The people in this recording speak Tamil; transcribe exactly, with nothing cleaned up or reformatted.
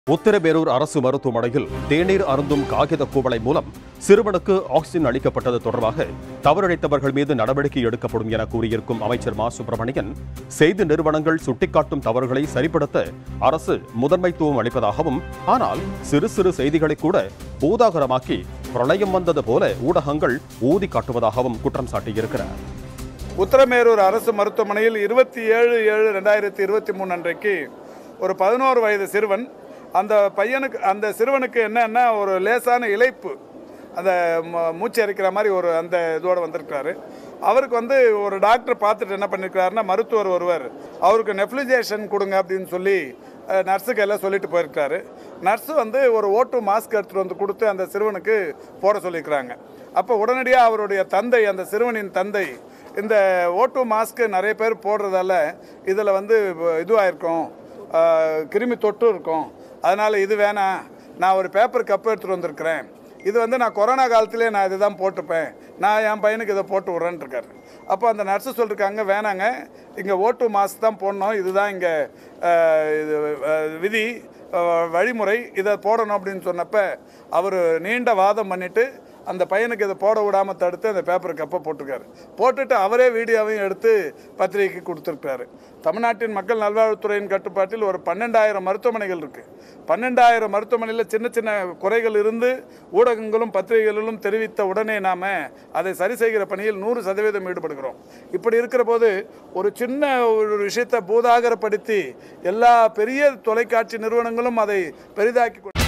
உத்திரமேரூர் அரசு மருத்துவமனையில் தேநீர் அருந்தும் காகித குவளை மூலம் சிறுவனுக்கு ஆக்சிஜன் அளிக்கப்பட்டது தொடர்பாக தவறிழைத்தவர்கள் மீது நடவடிக்கை எடுக்கப்படும் என கூறியிருக்கும் அமைச்சர் மா சுப்பிரமணியன், செய்தி நிறுவனங்கள் சுட்டிக்காட்டும் தவறுகளை சரிப்படுத்த அரசு முதன்மைத்துவம் அளிப்பதாகவும், ஆனால் சிறு சிறு செய்திகளை கூட பூதாகரமாக்கி பிரளயம் வந்தது போல ஊடகங்கள் ஊதி காட்டுவதாகவும் குற்றம் சாட்டியிருக்கிறார். உத்திரமேரூர் அரசு மருத்துவமனையில் இருபத்தி ஏழு ஏழு ரெண்டாயிரத்தி இருபத்தி மூணு அன்றைக்கு ஒரு பதினோரு வயது சிறுவன், அந்த பையனுக்கு அந்த சிறுவனுக்கு என்னன்னா ஒரு லேசான இளைப்பு, அந்த மூச்சு அரிக்கிற மாதிரி ஒரு அந்த இதோடு வந்திருக்காரு. அவருக்கு வந்து ஒரு டாக்டர் பார்த்துட்டு என்ன பண்ணியிருக்காருன்னா, மருத்துவர் ஒருவர் அவருக்கு நெஃப்ளிஜேஷன் கொடுங்க அப்படின்னு சொல்லி நர்ஸுக்கு எல்லாம் சொல்லிட்டு போயிருக்காரு. நர்ஸு வந்து ஒரு ஓட்டு மாஸ்க் எடுத்துகிட்டு வந்து கொடுத்து அந்த சிறுவனுக்கு போட சொல்லியிருக்கிறாங்க. அப்போ உடனடியாக அவருடைய தந்தை, அந்த சிறுவனின் தந்தை, இந்த ஓட்டு மாஸ்க்கு நிறைய பேர் போடுறதால இதில் வந்து இதுவாயிருக்கும், கிருமி தொட்டு இருக்கும், அதனால் இது வேணாம், நான் ஒரு பேப்பர் கப் எடுத்துகிட்டு வந்திருக்கிறேன், இது வந்து நான் கொரோனா காலத்திலே நான் இது தான் போட்டுப்பேன், நான் என் பையனுக்கு இதை போட்டு விட்றேன்னு இருக்காரு. அப்போ அந்த நர்ஸு சொல்லியிருக்காங்க, வேணாங்க, இங்கே ஓட்டு மாஸ்க் தான் போடணும், இதுதான் இங்கே இது விதி வழிமுறை, இதை போடணும் அப்படின்னு சொன்னப்போ அவர் நீண்ட வாதம் பண்ணிவிட்டு அந்த பையனுக்கு இதை போட விடாமல் தடுத்து அந்த பேப்பர் கப்பை போட்டிருக்காரு. போட்டுட்டு அவரே வீடியோவையும் எடுத்து பத்திரிகைக்கு கொடுத்துருக்காரு. தமிழ்நாட்டின் மக்கள் நல்வாழ்வுத்துறையின் கட்டுப்பாட்டில் ஒரு பன்னெண்டாயிரம் மருத்துவமனைகள் இருக்குது. பன்னெண்டாயிரம் மருத்துவமனையில் சின்ன சின்ன குறைகள் இருந்து ஊடகங்களும் பத்திரிகைகளிலும் தெரிவித்த உடனே நாம் அதை சரி செய்கிற பணியில் நூறு சதவீதம் ஈடுபடுகிறோம். இப்படி இருக்கிற போது ஒரு சின்ன ஒரு விஷயத்தை பூதாகரப்படுத்தி எல்லா பெரிய தொலைக்காட்சி நிறுவனங்களும் அதை பெரிதாக்கி